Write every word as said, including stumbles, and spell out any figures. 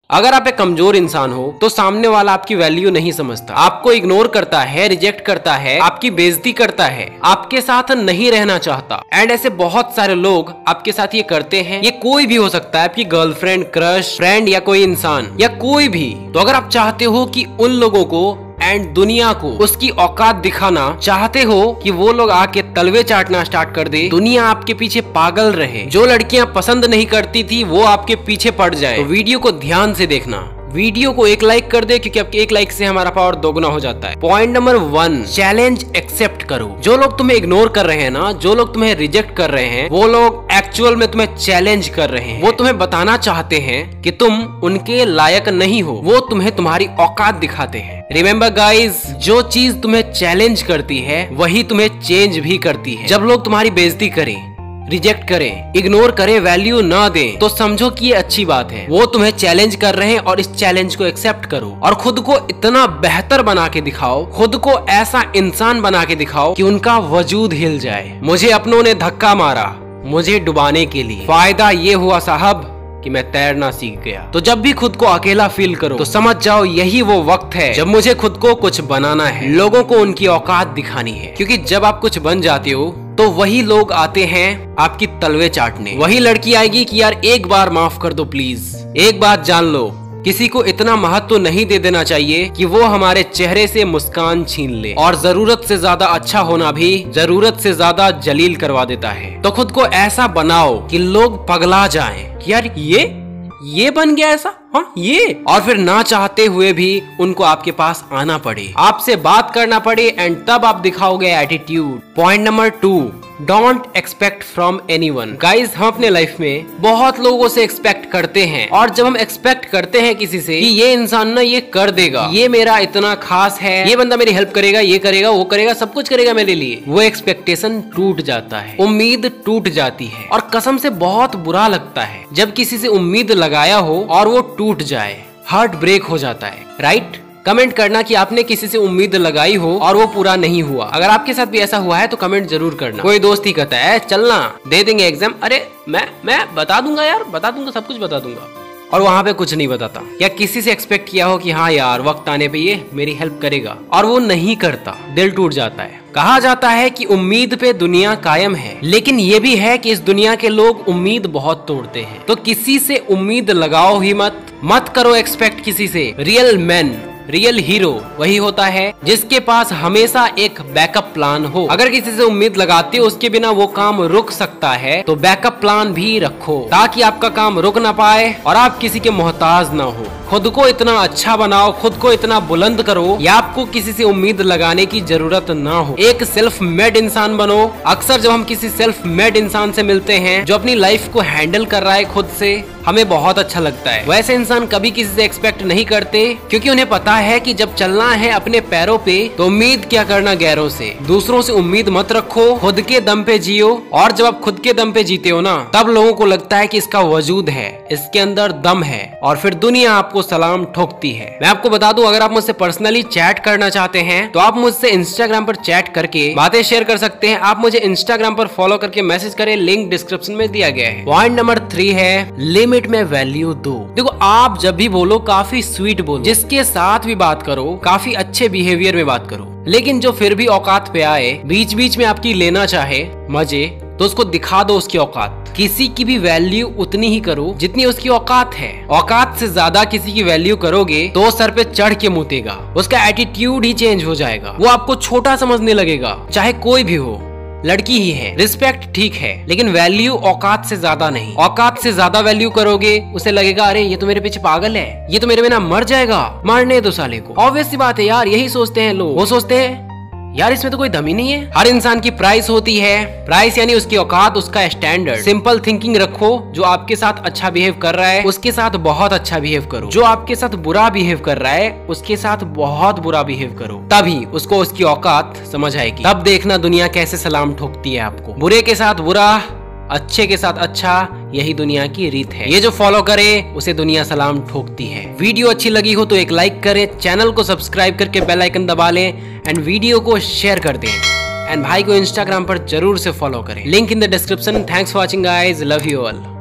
अगर आप एक कमजोर इंसान हो तो सामने वाला आपकी वैल्यू नहीं समझता, आपको इग्नोर करता है, रिजेक्ट करता है, आपकी बेइज्जती करता है, आपके साथ नहीं रहना चाहता। एंड ऐसे बहुत सारे लोग आपके साथ ये करते हैं। ये कोई भी हो सकता है, आपकी गर्लफ्रेंड, क्रश, फ्रेंड या कोई इंसान या कोई भी। तो अगर आप चाहते हो कि उन लोगों को एंड दुनिया को उसकी औकात दिखाना चाहते हो कि वो लोग आके तलवे चाटना स्टार्ट कर दे, दुनिया आपके पीछे पागल रहे, जो लड़कियां पसंद नहीं करती थी वो आपके पीछे पड़ जाए, तो वीडियो को ध्यान से देखना। वीडियो को एक लाइक कर दे, क्योंकि आपके एक लाइक से हमारा पावर दोगुना हो जाता है। Point number one, challenge accept करो। जो लोग तुम्हें इग्नोर कर रहे हैं ना, जो लोग तुम्हें रिजेक्ट कर रहे हैं, वो लोग एक्चुअल में तुम्हें चैलेंज कर रहे हैं। वो तुम्हें बताना चाहते हैं कि तुम उनके लायक नहीं हो, वो तुम्हें तुम्हारी औकात दिखाते हैं। रिमेम्बर गाइज, जो चीज तुम्हें चैलेंज करती है वही तुम्हें चेंज भी करती है। जब लोग तुम्हारी बेइज्जती करें, रिजेक्ट करें, इग्नोर करें, वैल्यू ना दें, तो समझो कि ये अच्छी बात है। वो तुम्हें चैलेंज कर रहे हैं और इस चैलेंज को एक्सेप्ट करो और खुद को इतना बेहतर बना के दिखाओ, खुद को ऐसा इंसान बना के दिखाओ कि उनका वजूद हिल जाए। मुझे अपनों ने धक्का मारा मुझे डुबाने के लिए, फायदा ये हुआ साहब कि मैं तैरना सीख गया। तो जब भी खुद को अकेला फील करो तो समझ जाओ यही वो वक्त है जब मुझे खुद को कुछ बनाना है, लोगों को उनकी औकात दिखानी है। क्योंकि जब आप कुछ बन जाते हो तो वही लोग आते हैं आपकी तलवे चाटने। वही लड़की आएगी कि यार एक बार माफ कर दो प्लीज। एक बात जान लो, किसी को इतना महत्व नहीं दे देना चाहिए कि वो हमारे चेहरे से मुस्कान छीन ले, और जरूरत से ज्यादा अच्छा होना भी जरूरत से ज्यादा जलील करवा देता है। तो खुद को ऐसा बनाओ कि लोग पगला जाएं कि यार ये ये बन गया ऐसा, हाँ ये, और फिर ना चाहते हुए भी उनको आपके पास आना पड़े, आपसे बात करना पड़े, एंड तब आप दिखाओगे attitude. Point number two, don't expect from anyone. Guys, हम अपने लाइफ में बहुत लोगों से एक्सपेक्ट करते हैं, और जब हम एक्सपेक्ट करते हैं किसी से कि ये इंसान ना ये कर देगा, ये मेरा इतना खास है, ये बंदा मेरी हेल्प करेगा, ये करेगा, वो करेगा, सब कुछ करेगा मेरे लिए, वो एक्सपेक्टेशन टूट जाता है, उम्मीद टूट जाती है। और कसम से बहुत बुरा लगता है जब किसी से उम्मीद लगाया हो और वो टूट जाए, हार्ट ब्रेक हो जाता है, राइट? कमेंट करना कि आपने किसी से उम्मीद लगाई हो और वो पूरा नहीं हुआ। अगर आपके साथ भी ऐसा हुआ है तो कमेंट जरूर करना। कोई दोस्त ही कहता है चलना दे देंगे एग्जाम, अरे मैं मैं बता दूंगा यार, बता दूंगा, सब कुछ बता दूंगा, और वहाँ पे कुछ नहीं बताता। या किसी से एक्सपेक्ट किया हो कि हाँ यार वक्त आने पे ये मेरी हेल्प करेगा, और वो नहीं करता, दिल टूट जाता है। कहा जाता है कि उम्मीद पे दुनिया कायम है, लेकिन ये भी है कि इस दुनिया के लोग उम्मीद बहुत तोड़ते हैं। तो किसी से उम्मीद लगाओ ही मत, मत करो एक्सपेक्ट किसी से। रियल मैन, रियल हीरो वही होता है जिसके पास हमेशा एक बैकअप प्लान हो। अगर किसी से उम्मीद लगाते हो उसके बिना वो काम रुक सकता है, तो बैकअप प्लान भी रखो ताकि आपका काम रुक ना पाए और आप किसी के मोहताज ना हो। खुद को इतना अच्छा बनाओ, खुद को इतना बुलंद करो या आपको किसी से उम्मीद लगाने की जरूरत ना हो। एक सेल्फ मेड इंसान बनो। अक्सर जब हम किसी सेल्फ मेड इंसान से मिलते हैं जो अपनी लाइफ को हैंडल कर रहा है खुद से, हमें बहुत अच्छा लगता है। वैसे इंसान कभी किसी से एक्सपेक्ट नहीं करते, क्योंकि उन्हें पता है कि जब चलना है अपने पैरों पे तो उम्मीद क्या करना गैरों से। दूसरों से उम्मीद मत रखो, खुद के दम पे जियो, और जब आप खुद के दम पे जीते हो ना, तब लोगों को लगता है कि इसका वजूद है, इसके अंदर दम है, और फिर दुनिया आपको सलाम ठोकती है। मैं आपको बता दूं, अगर आप मुझसे पर्सनली चैट करना चाहते हैं तो आप मुझसे इंस्टाग्राम पर चैट करके बातें शेयर कर सकते हैं। आप मुझे इंस्टाग्राम पर फॉलो करके मैसेज करें, लिंक डिस्क्रिप्शन में दिया गया है। पॉइंट नंबर थ्री है लिमिट में वैल्यू दो। देखो, आप जब भी बोलो काफी स्वीट बोलो, जिसके साथ भी बात करो काफी अच्छे बिहेवियर में बात करो, लेकिन जो फिर भी औकात पे आए, बीच बीच में आपकी लेना चाहे मजे, तो उसको दिखा दो उसकी औकात। किसी की भी वैल्यू उतनी ही करो जितनी उसकी औकात है। औकात से ज्यादा किसी की वैल्यू करोगे तो सर पे चढ़ के मुतेगा, उसका एटीट्यूड ही चेंज हो जाएगा, वो आपको छोटा समझने लगेगा, चाहे कोई भी हो, लड़की ही है। रिस्पेक्ट ठीक है, लेकिन वैल्यू औकात से ज्यादा नहीं। औकात से ज्यादा वैल्यू करोगे, उसे लगेगा अरे ये तो मेरे पीछे पागल है, ये तो मेरे बिना मर जाएगा, मरने दो साले को। ऑब्वियस सी बात है यार, यही सोचते हैं लोग। वो सोचते हैं यार इसमें तो कोई दम ही नहीं है। हर इंसान की प्राइस होती है, प्राइस यानी उसकी औकात, उसका स्टैंडर्ड। सिंपल थिंकिंग रखो, जो आपके साथ अच्छा बिहेव कर रहा है उसके साथ बहुत अच्छा बिहेव करो, जो आपके साथ बुरा बिहेव कर रहा है उसके साथ बहुत बुरा बिहेव करो, तभी उसको उसकी औकात समझ आएगी। तब देखना दुनिया कैसे सलाम ठोकती है आपको। बुरे के साथ बुरा, अच्छे के साथ अच्छा, यही दुनिया की रीत है। ये जो फॉलो करे उसे दुनिया सलाम ठोकती है। वीडियो अच्छी लगी हो तो एक लाइक करें, चैनल को सब्सक्राइब करके बेल आइकन दबा लें, एंड वीडियो को शेयर कर दें, एंड भाई को इंस्टाग्राम पर जरूर से फॉलो करें। Link in the description. Thanks for watching guys, love you all.